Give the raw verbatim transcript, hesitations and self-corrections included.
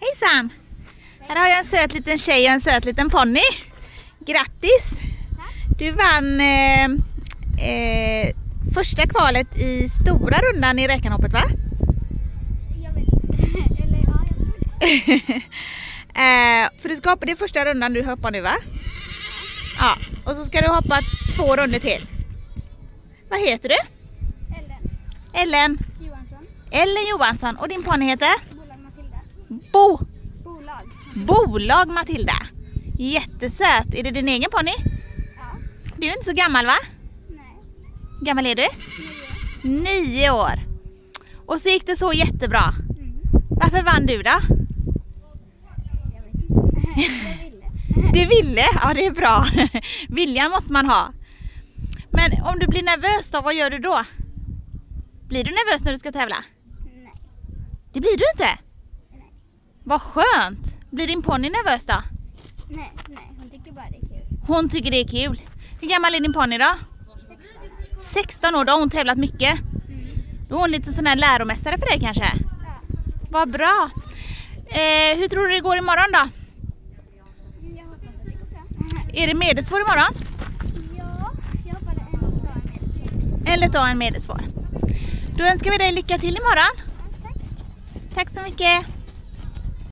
Hejsan! Här har jag en söt liten tjej och en söt liten ponny. Grattis! Du vann eh, eh, första kvalet i stora rundan i räkenhoppet, va? Jag vet inte. Eller ja, jag tror det. eh, för du ska hoppa, det är första rundan du hoppar nu, va? Ja, och så ska du hoppa två runder till. Vad heter du? Ellen Ellen Johansson. Ellen Johansson. Och din ponny heter? Bolag Matilda. Bo. Bolag. Bolag Matilda. Jättesöt. Är det din egen ponny? Ja. Du är inte så gammal, va? Nej. Gammal är du? Nio. Nio år. Och så gick det så jättebra. Mm. Varför vann du då? Jag vet inte. Jag ville. Du ville? Ja, det är bra. Viljan måste man ha. Men om du blir nervös då, vad gör du då? Blir du nervös när du ska tävla? Nej. Det blir du inte? Nej. Vad skönt. Blir din ponny nervös då? Nej. Nej. Hon tycker bara det är kul. Hon tycker det är kul. Hur gammal är din ponny då? sexton år, då har hon tävlat mycket. Mm. Då är hon lite sån här läromästare för dig kanske. Ja. Vad bra. Eh, hur tror du det går imorgon då? Jag hoppas att det går bra. Är det medelsvår imorgon? Ja, jag hoppade en och ta en med. Eller ta en medelsvår? Då önskar vi dig lycka till imorgon. Ja, tack. Tack så mycket.